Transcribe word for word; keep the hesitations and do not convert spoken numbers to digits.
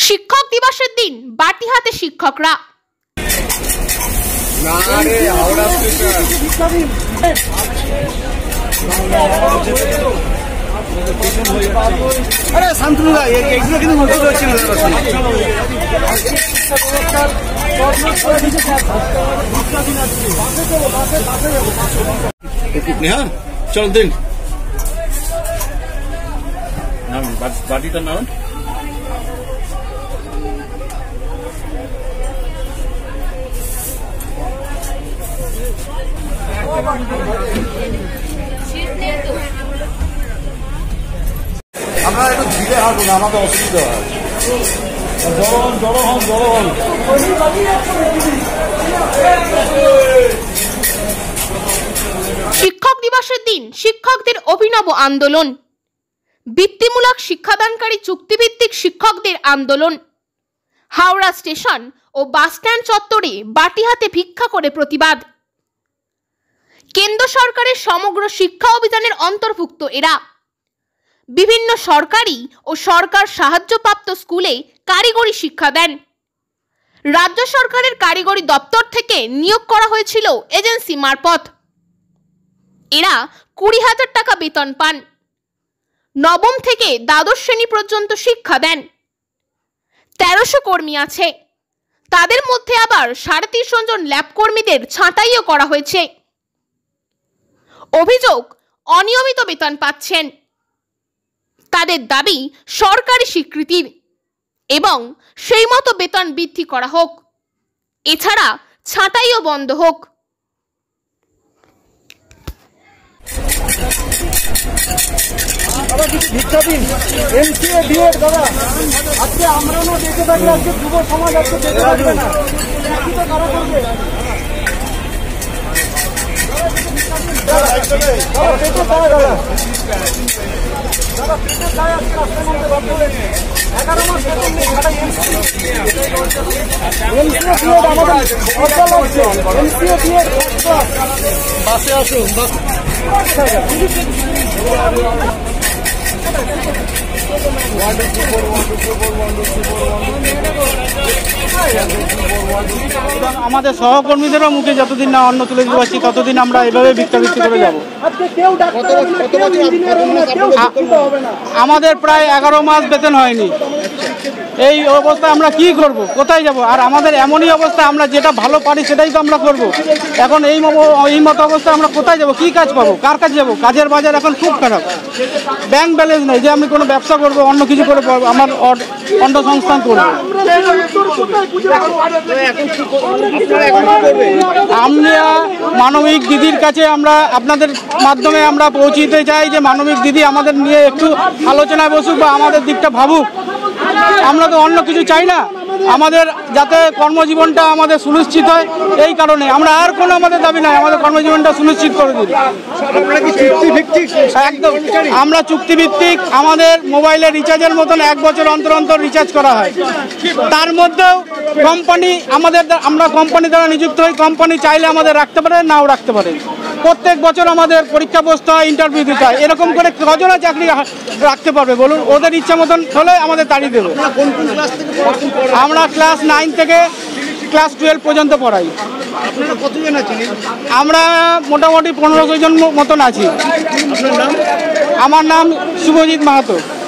শিক্ষক দিবসের দিন বাটি হাতে শিক্ষকরা। চল দিন বাটিটা নাও। আমরা একটু ধীরে হাঁটুন, আমাদের অসুবিধা হয়। জড়ো জড়ো হন জড়ো হন। শিক্ষক দিবসের দিন শিক্ষকদের অভিনব আন্দোলন। বৃত্তিমূলক শিক্ষাদানকারী চুক্তিভিত্তিক শিক্ষকদের আন্দোলন। হাওড়া স্টেশন ও বাসস্ট্যান্ড চত্বরে বাটি হাতে ভিক্ষা করে প্রতিবাদ। কেন্দ্র সরকারের সমগ্র শিক্ষা অভিযানের অন্তর্ভুক্ত এরা। বিভিন্ন সরকারি ও সরকার সাহায্যপ্রাপ্ত স্কুলে কারিগরি শিক্ষা দেন। রাজ্য সরকারের কারিগরি দপ্তর থেকে নিয়োগ করা হয়েছিল এজেন্সি মারফত। এরা কুড়ি হাজার টাকা বেতন পান। নবম থেকে দ্বাদশ শ্রেণী পর্যন্ত শিক্ষা দেন। তেরোশো কর্মী আছে। তাদের মধ্যে আবার সাড়ে তিনশো জন ল্যাব কর্মীদের ছাঁটাইও করা হয়েছে। অভিযোগ, অনিয়মিত বেতন পাচ্ছেন। তাদের দাবি সরকারি স্বীকৃতির এবং সেই মতো বেতন বৃদ্ধি করা হোক। এছাড়া ছাঁটাইও বন্ধ হোক। বাসে আসুন। আমাদের সহকর্মীদেরও মুখে যতদিন না অন্ন তুলে দিতে পারছি ততদিন আমরা এভাবে ভিক্ষাবৃত্তি করে যাব। আমাদের প্রায় এগারো মাস বেতন হয়নি। এই অবস্থায় আমরা কি করব, কোথায় যাব? আর আমাদের এমনই অবস্থা, আমরা যেটা ভালো পারি সেটাই তো আমরা করব। এখন এই এই মতো অবস্থায় আমরা কোথায় যাব, কি কাজ পাবো, কার কাছে যাব? কাজের বাজার এখন খুব খারাপ। ব্যাংক ব্যালেন্স নেই যে আমি কোনো ব্যবসা করব, অন্য কিছু করে আমার অন্য সংস্থান করবো। আমরা মানবিক দিদির কাছে আমরা আপনাদের মাধ্যমে আমরা পৌঁছিতে চাই যে মানবিক দিদি আমাদের নিয়ে একটু আলোচনায় বসুক বা আমাদের দিকটা ভাবুক। আমরা তো অন্য কিছু চাই না, আমাদের যাতে কর্মজীবনটা আমাদের সুনিশ্চিত হয়, এই কারণে আমরা আর কোনো আমাদের দাবি নাই, আমাদের কর্মজীবনটা সুনিশ্চিত করে দিন। একদম আমরা চুক্তিভিত্তিক, আমাদের মোবাইলে রিচার্জের মতন এক বছর অন্তর অন্তর রিচার্জ করা হয়। তার মধ্যেও কোম্পানি আমাদের, আমরা কোম্পানি দ্বারা নিযুক্ত হই, কোম্পানি চাইলে আমাদের রাখতে পারে, নাও রাখতে পারে। প্রত্যেক বছর আমাদের পরীক্ষা বসতে হয়, ইন্টারভিউ দিতে হয়। এরকম করে কজনা চাকরি রাখতে পারবে বলুন? ওদের ইচ্ছা মতন হলে আমাদের তাড়িয়ে দেবে। আমরা ক্লাস নাইন থেকে ক্লাস টুয়েলভ পর্যন্ত পড়াই। আমরা মোটামুটি পনেরোশো জন মতন আছি। আমার নাম শুভজিৎ মাহাতো।